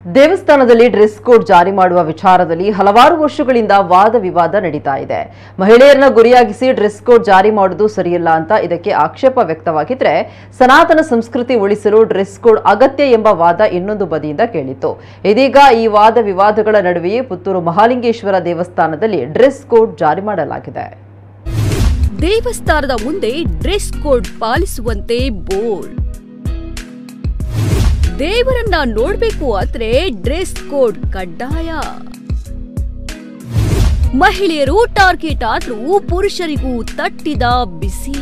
ದೇವಸ್ಥಾನದಲ್ಲಿ dress code ಜಾರಿ ಮಾಡುವ ವಿಚಾರದಲ್ಲಿ ಹಲವಾರು ವರ್ಷಗಳಿಂದ ವಾದ ವಿವಾದ ನಡೀತಾ ಇದೆ. ಮಹಿಳೆಯರನ್ನ ಗುರಿಯಾಗಿಸಿ ಡ್ರೆಸ್ ಕೋಡ್ ಜಾರಿ ಮಾಡುವುದು ಸರಿಯಲ್ಲ ಅಂತ ಇದಕ್ಕೆ ಆಕ್ಷೇಪ ವ್ಯಕ್ತವಾಗಿದ್ರೆ, ಸನಾತನ ಸಂಸ್ಕೃತಿ ಉಳಿಸಲು ಡ್ರೆಸ್ ಕೋಡ್ ಅಗತ್ಯ ಎಂಬ ವಾದ ಇನ್ನೊಂದು ಬದಿಯಿಂದ ಕೇಳಿತ್ತು. ಇದೀಗ ಈ ವಾದ ವಿವಾದಗಳ ನಡುವೆಯೇ ಪುತ್ತೂರು ಮಹಾಲಿಂಗೇಶ್ವರ ದೇವಸ್ಥಾನದಲ್ಲಿ ಡ್ರೆಸ್ ಕೋಡ್ ಜಾರಿ ಮಾಡಲಾಗಿದೆ. ದೇವಸ್ಥಾನದ ಮುಂದೆ ಡ್ರೆಸ್ ಕೋಡ್ ಪಾಲಿಸುವಂತೆ ಬೋರ್ಡ್. ದೇವರನ್ನ ನೋಡ್ಬೇಕು ಅಂದ್ರೆ ಡ್ರೆಸ್ ಕೋಡ್ ಕಡ್ಡಾಯ. ಮಹಿಳೆಯರು ಟಾರ್ಗೆಟ್ ಆದ್ರೂ ಪುರುಷರಿಗೂ ತಟ್ಟಿದ ಬಿಸಿ.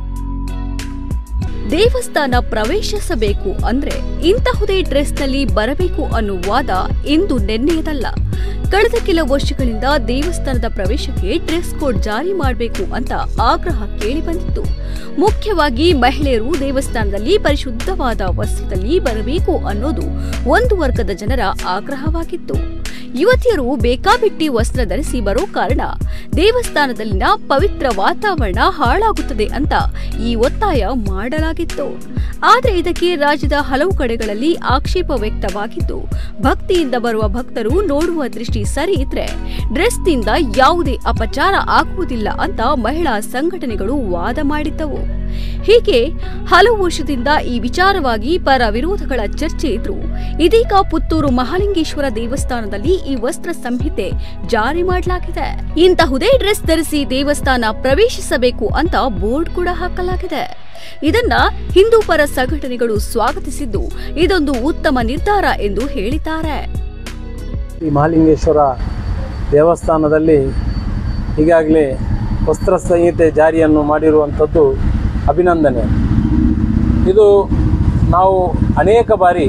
ದೇವಸ್ಥಾನ ಪ್ರವೇಶಿಸಬೇಕು ಅಂದ್ರೆ ಇಂತಹುದೇ ಡ್ರೆಸ್ನಲ್ಲಿ ಬರಬೇಕು ಅನ್ನೋ ವಾದ ಇಂದು ನೆನ್ನೆಯದಲ್ಲ. ಕಳೆದ ಕೆಲ ವರ್ಷಗಳಿಂದ ದೇವಸ್ಥಾನದ ಪ್ರವೇಶಕ್ಕೆ ಡ್ರೆಸ್ ಕೋಡ್ ಜಾರಿ ಮಾಡಬೇಕು ಅಂತ ಆಗ್ರಹ ಕೇಳಿ ಬಂದಿತ್ತು. ಮುಖ್ಯವಾಗಿ ಮಹಿಳೆಯರು ದೇವಸ್ಥಾನದಲ್ಲಿ ಪರಿಶುದ್ಧವಾದ ವಸ್ತ್ರದಲ್ಲಿ ಬರಬೇಕು ಅನ್ನೋದು ಒಂದು ವರ್ಗದ ಜನರ ಆಗ್ರಹವಾಗಿತ್ತು. ಯುವತಿಯರು ಬೇಕಾಬಿಟ್ಟಿ ವಸ್ತ್ರ ಧರಿಸಿ ಬರೋ ಕಾರಣ ದೇವಸ್ಥಾನದಲ್ಲಿನ ಪವಿತ್ರ ವಾತಾವರಣ ಹಾಳಾಗುತ್ತದೆ ಅಂತ ಈ ಒತ್ತಾಯ ಮಾಡಲಾಗಿತ್ತು. ಆದರೆ ಇದಕ್ಕೆ ರಾಜ್ಯದ ಹಲವು ಕಡೆಗಳಲ್ಲಿ ಆಕ್ಷೇಪ ವ್ಯಕ್ತವಾಗಿದ್ದು, ಭಕ್ತಿಯಿಂದ ಬರುವ ಭಕ್ತರು ನೋಡುವ ದೃಷ್ಟಿ ಸರಿ ಇದ್ರೆ ಡ್ರೆಸ್ನಿಂದ ಯಾವುದೇ ಅಪಚಾರ ಆಗುವುದಿಲ್ಲ ಅಂತ ಮಹಿಳಾ ಸಂಘಟನೆಗಳು ವಾದ ಮಾಡಿದ್ದವು. ಹೀಗೆ ಹಲವು ವರ್ಷದಿಂದ ಈ ವಿಚಾರವಾಗಿ ಪರ ವಿರೋಧಗಳ ಚರ್ಚೆ ಇದ್ರು. ಇದೀಗ ಪುತ್ತೂರು ಮಹಾಲಿಂಗೇಶ್ವರ ದೇವಸ್ಥಾನದಲ್ಲಿ ಈ ವಸ್ತ್ರ ಸಂಹಿತೆ ಜಾರಿ ಮಾಡಲಾಗಿದೆ. ಇಂತಹುದೇ ಡ್ರೆಸ್ ಧರಿಸಿ ದೇವಸ್ಥಾನ ಪ್ರವೇಶಿಸಬೇಕು ಅಂತ ಬೋರ್ಡ್ ಕೂಡ ಹಾಕಲಾಗಿದೆ. ಇದನ್ನ ಹಿಂದೂ ಪರ ಸಂಘಟನೆಗಳು ಸ್ವಾಗತಿಸಿದ್ದು, ಇದೊಂದು ಉತ್ತಮ ನಿರ್ಧಾರ ಎಂದು ಹೇಳಿದ್ದಾರೆ. ಈ ಮಹಾಲಿಂಗೇಶ್ವರ ದೇವಸ್ಥಾನದಲ್ಲಿ ಈಗಾಗಲೇ ವಸ್ತ್ರ ಸಂಹಿತೆ ಜಾರಿಯನ್ನು ಮಾಡಿರುವಂಥದ್ದು ಅಭಿನಂದನೆ. ಇದು ನಾವು ಅನೇಕ ಬಾರಿ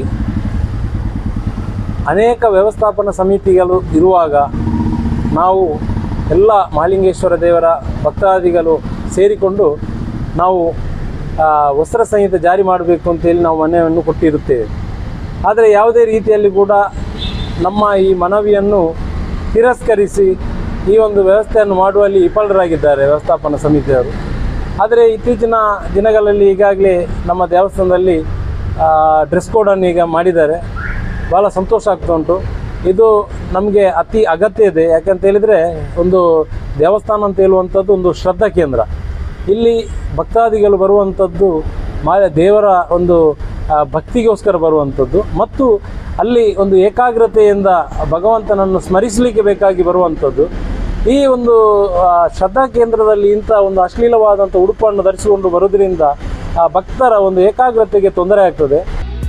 ಅನೇಕ ವ್ಯವಸ್ಥಾಪನಾ ಸಮಿತಿಗಳು ಇರುವಾಗ ನಾವು ಎಲ್ಲ ಮಹಾಲಿಂಗೇಶ್ವರ ದೇವರ ಭಕ್ತಾದಿಗಳು ಸೇರಿಕೊಂಡು ನಾವು ವಸ್ತ್ರ ಸಂಹಿತೆ ಜಾರಿ ಮಾಡಬೇಕು ಅಂತೇಳಿ ನಾವು ಮನವಿಯನ್ನು ಕೊಟ್ಟಿರುತ್ತೇವೆ. ಆದರೆ ಯಾವುದೇ ರೀತಿಯಲ್ಲಿ ಕೂಡ ನಮ್ಮ ಈ ಮನವಿಯನ್ನು ತಿರಸ್ಕರಿಸಿ ಈ ಒಂದು ವ್ಯವಸ್ಥೆಯನ್ನು ಮಾಡುವಲ್ಲಿ ವಿಫಲರಾಗಿದ್ದಾರೆ ವ್ಯವಸ್ಥಾಪನಾ ಸಮಿತಿಯವರು. ಆದರೆ ಇತ್ತೀಚಿನ ದಿನಗಳಲ್ಲಿ ಈಗಾಗಲೇ ನಮ್ಮ ದೇವಸ್ಥಾನದಲ್ಲಿ ಡ್ರೆಸ್ ಕೋಡನ್ನು ಈಗ ಮಾಡಿದ್ದಾರೆ. ಭಾಳ ಸಂತೋಷ ಆಗ್ತಾ ಉಂಟು. ಇದು ನಮಗೆ ಅತಿ ಅಗತ್ಯ ಇದೆ. ಯಾಕಂತ ಹೇಳಿದರೆ, ಒಂದು ದೇವಸ್ಥಾನ ಅಂತ ಹೇಳುವಂಥದ್ದು ಒಂದು ಶ್ರದ್ಧಾ ಕೇಂದ್ರ. ಇಲ್ಲಿ ಭಕ್ತಾದಿಗಳು ಬರುವಂಥದ್ದು ದೇವರ ಒಂದು ಭಕ್ತಿಗೋಸ್ಕರ ಬರುವಂಥದ್ದು, ಮತ್ತು ಅಲ್ಲಿ ಒಂದು ಏಕಾಗ್ರತೆಯಿಂದ ಭಗವಂತನನ್ನು ಸ್ಮರಿಸಲಿಕ್ಕೆ ಬೇಕಾಗಿ ಬರುವಂಥದ್ದು. ಈ ಒಂದು ಶ್ರದ್ಧಾ ಕೇಂದ್ರದಲ್ಲಿ ಇಂಥ ಒಂದು ಅಶ್ಲೀಲವಾದಂಥ ಉಡುಪನ್ನು ಧರಿಸಿಕೊಂಡು ಬರೋದ್ರಿಂದ ಭಕ್ತರ ಒಂದು ಏಕಾಗ್ರತೆಗೆ ತೊಂದರೆ ಆಗ್ತದೆ.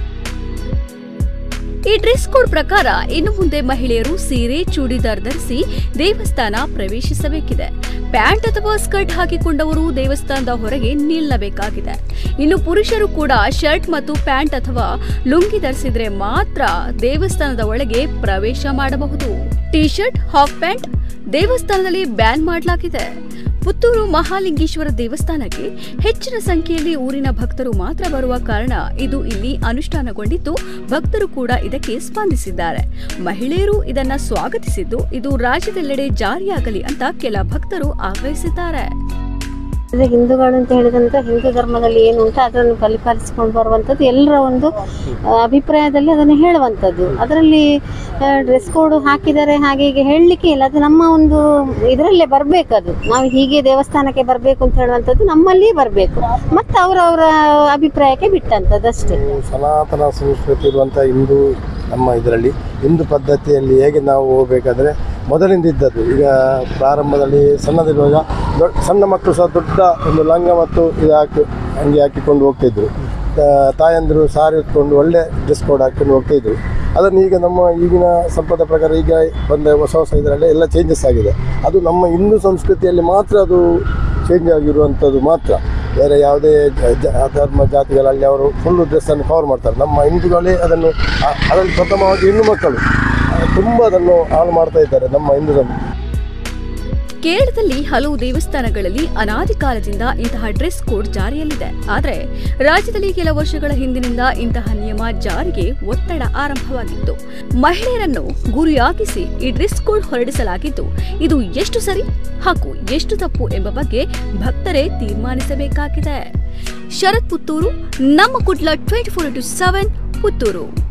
ಈ ಡ್ರೆಸ್ ಕೋಡ್ ಪ್ರಕಾರ ಇನ್ನು ಮುಂದೆ ಮಹಿಳೆಯರು ಸೀರೆ, ಚೂಡಿದಾರ್ ಧರಿಸಿ ದೇವಸ್ಥಾನ ಪ್ರವೇಶಿಸಬೇಕಿದೆ. ಪ್ಯಾಂಟ್ ಅಥವಾ ಸ್ಕರ್ಟ್ ಹಾಕಿಕೊಂಡವರು ದೇವಸ್ಥಾನದ ಹೊರಗೆ ನಿಲ್ಲಬೇಕಾಗಿದೆ. ಇನ್ನು ಪುರುಷರು ಕೂಡ ಶರ್ಟ್ ಮತ್ತು ಪ್ಯಾಂಟ್ ಅಥವಾ ಲುಂಗಿ ಧರಿಸಿದ್ರೆ ಮಾತ್ರ ದೇವಸ್ಥಾನದ ಒಳಗೆ ಪ್ರವೇಶ ಮಾಡಬಹುದು. ಟಿ ಶರ್ಟ್, ಹಾಫ್ ಪ್ಯಾಂಟ್ ದೇವಸ್ಥಾನದಲ್ಲಿ ಬ್ಯಾನ್ ಮಾಡಲಾಗಿದೆ. ಪುತ್ತೂರು ಮಹಾಲಿಂಗೇಶ್ವರ ದೇವಸ್ಥಾನಕ್ಕೆ ಹೆಚ್ಚಿನ ಸಂಖ್ಯೆಯಲ್ಲಿ ಊರಿನ ಭಕ್ತರು ಮಾತ್ರ ಬರುವ ಕಾರಣ ಇದು ಇಲ್ಲಿ ಅನುಷ್ಠಾನಗೊಂಡಿದ್ದು, ಭಕ್ತರು ಕೂಡ ಇದಕ್ಕೆ ಸ್ಪಂದಿಸಿದ್ದಾರೆ. ಮಹಿಳೆಯರು ಇದನ್ನ ಸ್ವಾಗತಿಸಿದ್ದು, ಇದು ರಾಜ್ಯದೆಲ್ಲೆಡೆ ಜಾರಿಯಾಗಲಿ ಅಂತ ಕೆಲ ಭಕ್ತರು ಆಗ್ರಹಿಸಿದ್ದಾರೆ. ಹಿಂದೂಗಳು ಅಂತ ಹೇಳಿದಂತ ಹಿಂದೂ ಧರ್ಮದಲ್ಲಿ ಏನು ಉಂಟು ಅದನ್ನು ಪರಿಪಾಲಿಸಿಕೊಂಡು ಬರುವಂಥದ್ದು ಎಲ್ಲರ ಒಂದು ಅಭಿಪ್ರಾಯದಲ್ಲಿ ಅದನ್ನು ಹೇಳುವಂಥದ್ದು. ಅದರಲ್ಲಿ ಡ್ರೆಸ್ ಕೋಡ್ ಹಾಕಿದರೆ ಹಾಗೆ ಹೀಗೆ ಹೇಳಲಿಕ್ಕೆ ಇಲ್ಲ. ಅದು ನಮ್ಮ ಒಂದು ಇದರಲ್ಲೇ ಬರಬೇಕು. ಅದು ನಾವು ಹೀಗೆ ದೇವಸ್ಥಾನಕ್ಕೆ ಬರಬೇಕು ಅಂತ ಹೇಳುವಂಥದ್ದು ನಮ್ಮಲ್ಲಿ ಬರಬೇಕು, ಮತ್ತು ಅವರವರ ಅಭಿಪ್ರಾಯಕ್ಕೆ ಬಿಟ್ಟಂಥದ್ದು ಅಷ್ಟೇ. ಸನಾತನ ಸಂಸ್ಕೃತಿ ಇರುವಂಥ ಹಿಂದೂ ನಮ್ಮ ಇದರಲ್ಲಿ ಹಿಂದೂ ಪದ್ಧತಿಯಲ್ಲಿ ಹೇಗೆ ನಾವು ಹೋಗಬೇಕಾದ್ರೆ ಮೊದಲಿಂದ ಇದ್ದದ್ದು. ಈಗ ಪ್ರಾರಂಭದಲ್ಲಿ ಸಣ್ಣದಿರುವಾಗ ಸಣ್ಣ ಮಕ್ಕಳು ಸಹ ದೊಡ್ಡ ಒಂದು ಲಂಗ ಮತ್ತು ಇದು ಅಂಗಿ ಹಾಕಿಕೊಂಡು ಹೋಗ್ತಿದ್ರು. ತಾಯಂದಿರು ಸಾರಿ ಹೊತ್ಕೊಂಡು ಒಳ್ಳೆ ಡ್ರೆಸ್ ಕೋಡ್ ಹಾಕಿಕೊಂಡು ಹೋಗ್ತಿದ್ರು. ಅದನ್ನು ಈಗ ನಮ್ಮ ಈಗಿನ ಸಂಪ್ರದಾಯ ಪ್ರಕಾರ ಈಗ ಬಂದ ಹೊಸ ಇದರಲ್ಲಿ ಎಲ್ಲ ಚೇಂಜಸ್ ಆಗಿದೆ. ಅದು ನಮ್ಮ ಹಿಂದೂ ಸಂಸ್ಕೃತಿಯಲ್ಲಿ ಮಾತ್ರ ಅದು ಚೇಂಜ್ ಆಗಿರುವಂಥದ್ದು ಮಾತ್ರ. ಬೇರೆ ಯಾವುದೇ ಧರ್ಮ ಜಾತಿಗಳಲ್ಲಿ ಅವರು ಫುಲ್ಲು ಡ್ರೆಸ್ಸನ್ನು ಕವರ್ ಮಾಡ್ತಾರೆ. ನಮ್ಮ ಹಿಂದೂಗಳೇ ಅದರಲ್ಲಿ ಪ್ರಥಮವಾಗಿ ಹೆಣ್ಣು ಮಕ್ಕಳು ತುಂಬ ಅದನ್ನು ಹಾಳು ಮಾಡ್ತಾ ಇದ್ದಾರೆ ನಮ್ಮ ಹಿಂದೂ ಧರ್ಮ. ಕೇರಳದಲ್ಲಿ ಹಲವು ದೇವಸ್ಥಾನಗಳಲ್ಲಿ ಅನಾದಿ ಕಾಲದಿಂದ ಇಂತಹ ಡ್ರೆಸ್ ಕೋಡ್ ಜಾರಿಯಲ್ಲಿದೆ. ಆದರೆ ರಾಜ್ಯದಲ್ಲಿ ಕೆಲ ವರ್ಷಗಳ ಹಿಂದಿನಿಂದ ಇಂತಹ ನಿಯಮ ಜಾರಿಗೆ ಒತ್ತಡ ಆರಂಭವಾಗಿತ್ತು. ಮಹಿಳೆಯರನ್ನು ಗುರಿಯಾಗಿಸಿ ಈ ಡ್ರೆಸ್ ಕೋಡ್ ಹೊರಡಿಸಲಾಗಿದ್ದು, ಇದು ಎಷ್ಟು ಸರಿ ಹಾಗೂ ಎಷ್ಟು ತಪ್ಪು ಎಂಬ ಬಗ್ಗೆ ಭಕ್ತರೇ ತೀರ್ಮಾನಿಸಬೇಕಾಗಿದೆ. ಶರತ್ ಪುತ್ತೂರು, ನಮ್ಮ ಕುಡ್ಲ 24/7 ಪುತ್ತೂರು.